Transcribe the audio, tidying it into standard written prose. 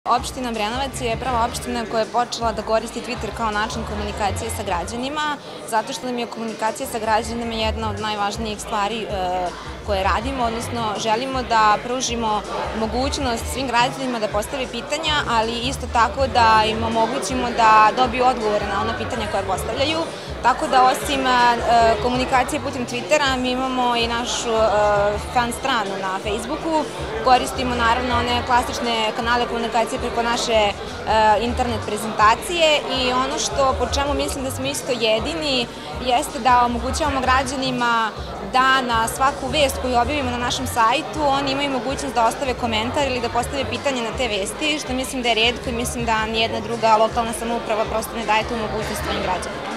Opština Obrenovac je prva opština koja je počela da koristi Twitter kao način komunikacije sa građanima, zato što nam je komunikacija sa građanima jedna od najvažnijih stvari koje radimo, odnosno želimo da pružimo mogućnost svim građanima da postave pitanja, ali isto tako da im omogućimo da dobiju odgovore na ona pitanja koje postavljaju. Tako da osim komunikacije putem Twittera, mi imamo i našu fan stranu na Facebooku, koristimo naravno one klasične kanale komunikacije preko naše internet prezentacije i ono po čemu mislim da smo isto jedini jeste da omogućavamo građanima da na svaku vest koju objavimo na našem sajtu oni imaju mogućnost da ostave komentar ili da postave pitanje na te vesti, što mislim da je retko i mislim da nijedna druga lokalna samouprava prosto ne daje tu mogućnost svojim građanima.